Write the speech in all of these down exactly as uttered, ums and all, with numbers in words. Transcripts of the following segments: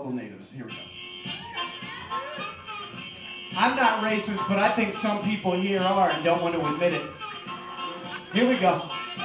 local natives. Here we go. I'm not racist, but I think some people here are and don't want to admit it. Here we go.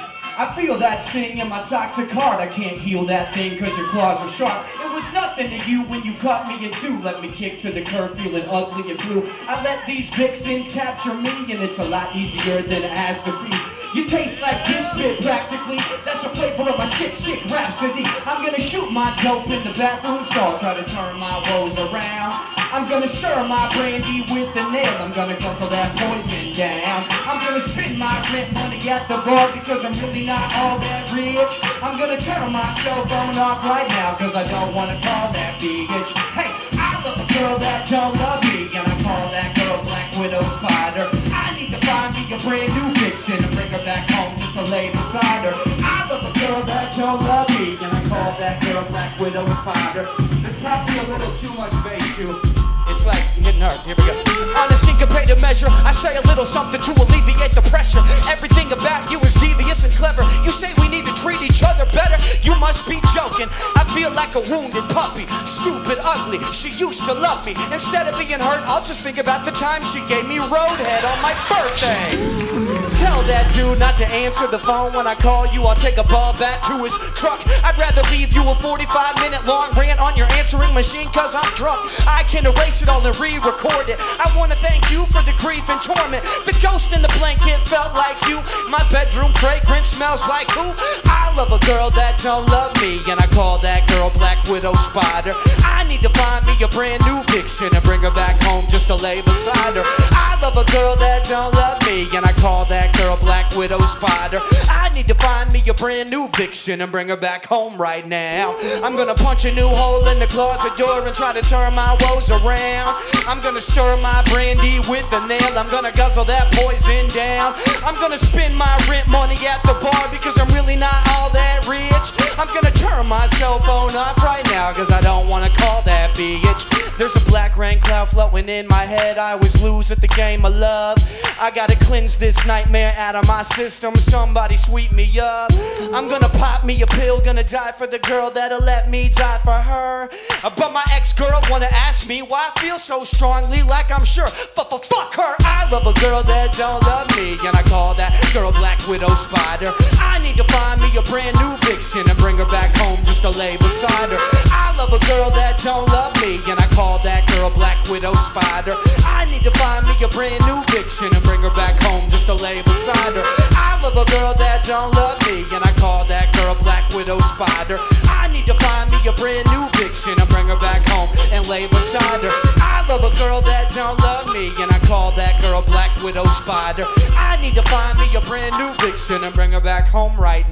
I feel that sting in my toxic heart. I can't heal that thing cause your claws are sharp. It was nothing to you when you cut me in two. Let me kick to the curb feeling ugly and blue. I let these vixens capture me and it's a lot easier than it has to be. You taste like pimp spit practically. That's a flavor of my sick, sick rhapsody. I'm gonna shoot my dope in the bathroom stall. Try to turn my woes around. I'm gonna stir my brandy with the nail. I'm gonna guzzle that poison down. I'm gonna spend my rent money at the bar because I'm really not all that rich. I'm gonna turn my cell phone off right now cause I don't wanna call that bitch. Hey, I love a girl that don't love me and I call that girl Black Widow Spider. I need to find me a brand new vixen and bring her back home just to lay beside her. I love a girl that don't love me and I call that girl Black Widow Spider. There's probably a little too much bass, you. It's like hitting her. Here we go. On a syncopated measure, I say a little something to alleviate the pressure. Everything about you is devious and clever. You say we need to treat each other better. You must be joking. I feel like a wounded puppy. Stupid, ugly. She used to love me. Instead of being hurt, I'll just think about the time she gave me roadhead on my birthday. Tell that dude not to answer the phone when I call you. I'll take a ball bat to his truck. I'd rather leave you a forty-five minute long rant on your answering machine cause I'm drunk. I can erase it all and re-record it. I want to thank you for the grief and torment. The ghost in the blanket felt like you. My bedroom fragrance smells like who? I love a girl that don't love me and I call that girl Black Widow Spider. I need to find me a brand new vixen and bring her back home just to lay beside her. I love a girl that don't love me and I call that girl Black Widow Spider. I need to find me a brand new vixen and bring her back home right now. I'm gonna punch a new hole in the closet door and try to turn my woes around. I'm gonna stir my brandy with the nail. I'm gonna guzzle that poison down. I'm gonna spend my rent money at the bar because I'm really not all that rich. I'm gonna turn my cell phone off right now cause I don't wanna call that bitch. There's a black rain cloud floating in my head. I always lose at the game of love. I gotta cleanse this nightmare out of my system. Somebody sweep me up. I'm gonna pop me a pill. Gonna die for the girl that'll let me die for her. But my ex-girl wanna ask me why I feel so strongly like I'm sure F-f-fuck her. I love a girl that don't love me and I call that girl Black Widow Spider. I need to find me a brand new vixen and bring her back home just to lay beside her. I love a girl that don't love me and I call that girl Black Widow Spider. I need to find me a brand new vixen and bring her back home just to lay beside her. I love a girl that don't love me and I call that girl Black Widow Spider. I need to find me a brand new vixen and bring her back home and lay beside her. I love a girl that don't love me and I call that girl Black Widow Spider. I need to find me a brand new vixen and bring her back home right